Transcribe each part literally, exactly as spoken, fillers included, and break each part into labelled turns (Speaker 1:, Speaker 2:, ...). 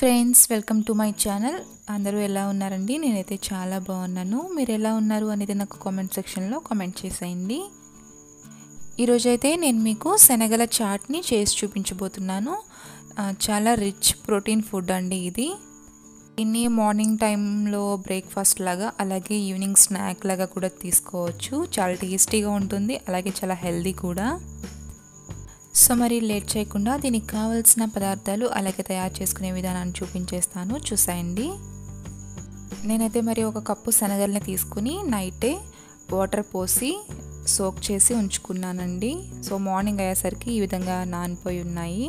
Speaker 1: Friends, welcome to my channel. అందరూ ఎలా ఉన్నారండి? నేనైతే చాలా బాగున్నాను. మీరు ఎలా ఉన్నారు అనేది నాకు కామెంట్ సెక్షన్లో కామెంట్ చేసేయండి. ఈరోజైతే నేను మీకు శనగల చాట్ని చేసి చూపించబోతున్నాను. చాలా రిచ్ ప్రోటీన్ ఫుడ్ అండి ఇది. దీన్ని మార్నింగ్ టైంలో బ్రేక్ఫాస్ట్ లాగా, అలాగే ఈవినింగ్ స్నాక్ లాగా కూడా తీసుకోవచ్చు. చాలా టేస్టీగా ఉంటుంది, అలాగే చాలా హెల్దీ కూడా. సో మరి లేట్ చేయకుండా దీనికి కావాల్సిన పదార్థాలు అలాగే తయారు చేసుకునే విధానాన్ని చూపించేస్తాను, చూసేయండి. నేనైతే మరి ఒక కప్పు శనగల్ని తీసుకుని నైటే వాటర్ పోసి సోక్ చేసి ఉంచుకున్నానండి. సో మార్నింగ్ అయ్యేసరికి ఈ విధంగా నానిపోయి ఉన్నాయి.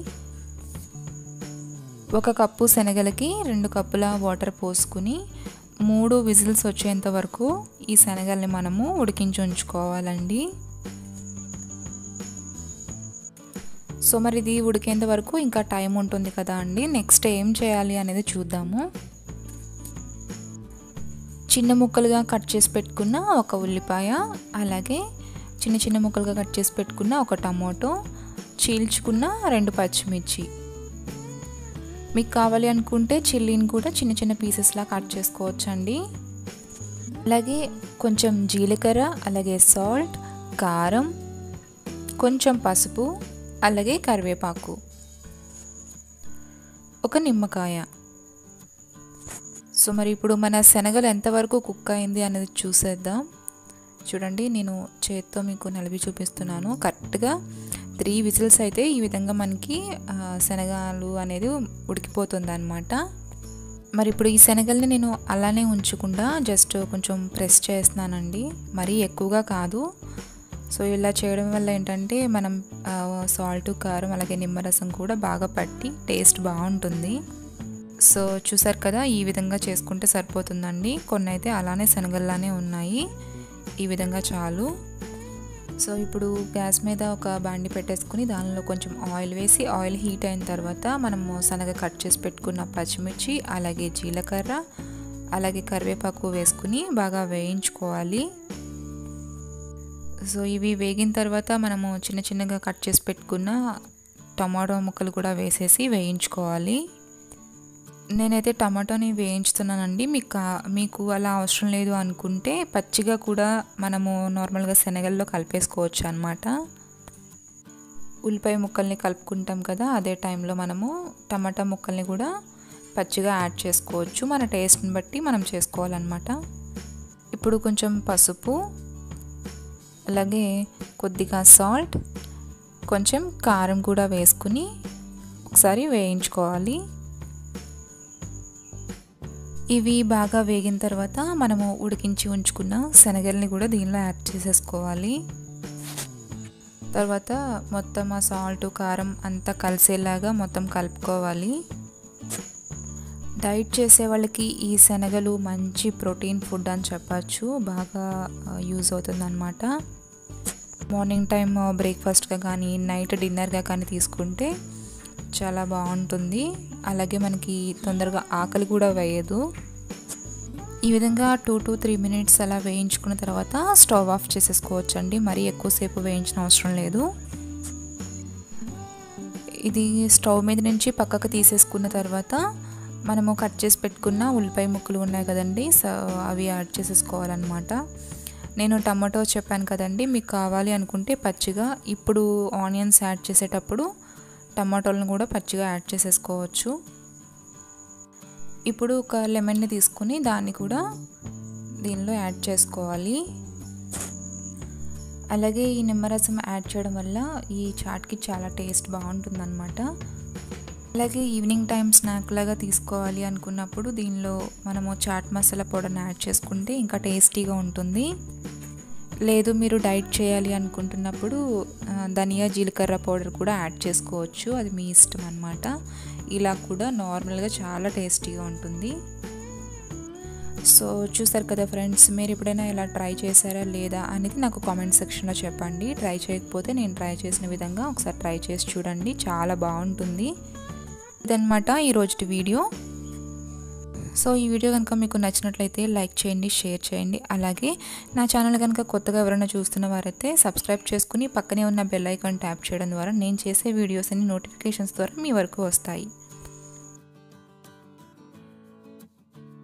Speaker 1: ఒక కప్పు శనగలకి రెండు కప్పుల వాటర్ పోసుకుని మూడు విజిల్స్ వచ్చేంత వరకు ఈ శనగల్ని మనము ఉడికించి ఉంచుకోవాలండి. సో మరి ఇది ఉడికేంత వరకు ఇంకా టైం ఉంటుంది కదా అండి. నెక్స్ట్ ఏం చేయాలి అనేది చూద్దాము. చిన్న ముక్కలుగా కట్ చేసి పెట్టుకున్న ఒక ఉల్లిపాయ, అలాగే చిన్న చిన్న ముక్కలుగా కట్ చేసి పెట్టుకున్న ఒక టమాటో, చీల్చుకున్న రెండు పచ్చిమిర్చి. మీకు కావాలి అనుకుంటే చిల్లీని కూడా చిన్న చిన్న పీసెస్లా కట్ చేసుకోవచ్చండి. అలాగే కొంచెం జీలకర్ర, అలాగే సాల్ట్, కారం, కొంచెం పసుపు, అలాగే కరివేపాకు, ఒక నిమ్మకాయ. సో మరి ఇప్పుడు మన శనగలు ఎంతవరకు కుక్ అయింది అనేది చూసేద్దాం. చూడండి, నేను చేత్తో మీకు నలిపి చూపిస్తున్నాను. కరెక్ట్గా త్రీ విజిల్స్ అయితే ఈ విధంగా మనకి శనగలు అనేది ఉడికిపోతుంది అన్నమాట. మరి ఇప్పుడు ఈ శనగల్ని నేను అలానే ఉంచకుండా జస్ట్ కొంచెం ప్రెస్ చేస్తున్నానండి, మరీ ఎక్కువగా కాదు. సో ఇలా చేయడం వల్ల ఏంటంటే మనం సాల్ట్, కారం, అలాగే నిమ్మరసం కూడా బాగా పట్టి టేస్ట్ బాగుంటుంది. సో చూసారు కదా, ఈ విధంగా చేసుకుంటే సరిపోతుందండి. కొన్ని అయితే అలానే శనగల్లానే ఉన్నాయి, ఈ విధంగా చాలు. సో ఇప్పుడు గ్యాస్ మీద ఒక బాండి పెట్టేసుకుని దానిలో కొంచెం ఆయిల్ వేసి, ఆయిల్ హీట్ అయిన తర్వాత మనము శనగ కట్ చేసి పెట్టుకున్న పచ్చిమిర్చి, అలాగే జీలకర్ర, అలాగే కరివేపాకు వేసుకుని బాగా వేయించుకోవాలి. సో ఇవి వేగిన తర్వాత మనము చిన్న చిన్నగా కట్ చేసి పెట్టుకున్న టమాటో ముక్కలు కూడా వేసేసి వేయించుకోవాలి. నేనైతే టమాటోని వేయించుతున్నానండి. మీకు మీకు అలా అవసరం లేదు అనుకుంటే పచ్చిగా కూడా మనము నార్మల్గా శనగల్లో కలిపేసుకోవచ్చు అన్నమాట. ఉల్లిపాయ ముక్కల్ని కలుపుకుంటాం కదా, అదే టైంలో మనము టమాటా ముక్కల్ని కూడా పచ్చిగా యాడ్ చేసుకోవచ్చు. మన టేస్ట్ని బట్టి మనం చేసుకోవాలన్నమాట. ఇప్పుడు కొంచెం పసుపు, అలాగే కొద్దిగా సాల్ట్, కొంచెం కారం కూడా వేసుకుని ఒకసారి వేయించుకోవాలి. ఇవి బాగా వేగిన తర్వాత మనము ఉడికించి ఉంచుకున్న శనగల్ని కూడా దీనిలో యాడ్ చేసేసుకోవాలి. తర్వాత మొత్తం ఆ సాల్ట్, కారం అంతా కలిసేలాగా మొత్తం కలుపుకోవాలి. డైట్ చేసే వాళ్ళకి ఈ శనగలు మంచి ప్రోటీన్ ఫుడ్ అని చెప్పచ్చు, బాగా యూజ్ అవుతుందన్నమాట. మార్నింగ్ టైం బ్రేక్ఫాస్ట్గా కానీ నైట్ డిన్నర్గా కానీ తీసుకుంటే చాలా బాగుంటుంది. అలాగే మనకి తొందరగా ఆకలి కూడా వేయదు. ఈ విధంగా టూ టు త్రీ మినిట్స్ అలా వేయించుకున్న తర్వాత స్టవ్ ఆఫ్ చేసేసుకోవచ్చు అండి. మరీ ఎక్కువసేపు వేయించిన అవసరం లేదు. ఇది స్టవ్ మీద నుంచి పక్కకు తీసేసుకున్న తర్వాత మనము కట్ చేసి పెట్టుకున్న ఉల్లిపాయ ముక్కలు ఉన్నాయి కదండి, సో అవి యాడ్ చేసేసుకోవాలన్నమాట. నేను టమాటో చెప్పాను కదండి, మీకు కావాలి అనుకుంటే పచ్చిగా ఇప్పుడు ఆనియన్స్ యాడ్ చేసేటప్పుడు టమాటోలను కూడా పచ్చిగా యాడ్ చేసేసుకోవచ్చు. ఇప్పుడు ఒక లెమన్ని తీసుకుని దాన్ని కూడా దీనిలో యాడ్ చేసుకోవాలి. అలాగే ఈ నిమ్మరసం యాడ్ చేయడం వల్ల ఈ చాట్కి చాలా టేస్ట్ బాగుంటుందన్నమాట. అలాగే ఈవినింగ్ టైం స్నాక్ లాగా తీసుకోవాలి అనుకున్నప్పుడు దీనిలో మనము చాట్ మసాలా పౌడర్ని యాడ్ చేసుకుంటే ఇంకా టేస్టీగా ఉంటుంది. లేదు మీరు డైట్ చేయాలి అనుకుంటున్నప్పుడు ధనియా, జీలకర్ర పౌడర్ కూడా యాడ్ చేసుకోవచ్చు, అది మీ ఇష్టం అన్నమాట. ఇలా కూడా నార్మల్గా చాలా టేస్టీగా ఉంటుంది. సో చూసారు కదా ఫ్రెండ్స్, మీరు ఎప్పుడైనా ఇలా ట్రై చేశారా లేదా అనేది నాకు కామెంట్ సెక్షన్లో చెప్పండి. ట్రై చేయకపోతే నేను ట్రై చేసిన విధంగా ఒకసారి ట్రై చేసి చూడండి, చాలా బాగుంటుంది. ఇదన్నమాట ఈరోజు వీడియో. సో ఈ వీడియో కనుక మీకు నచ్చినట్లయితే లైక్ చేయండి, షేర్ చేయండి. అలాగే నా ఛానల్ కనుక కొత్తగా ఎవరైనా చూస్తున్న వారైతే సబ్స్క్రైబ్ చేసుకుని పక్కనే ఉన్న బెల్ ఐకాన్ ట్యాప్ చేయడం ద్వారా నేను చేసే వీడియోస్ అన్ని నోటిఫికేషన్స్ ద్వారా మీ వరకు వస్తాయి.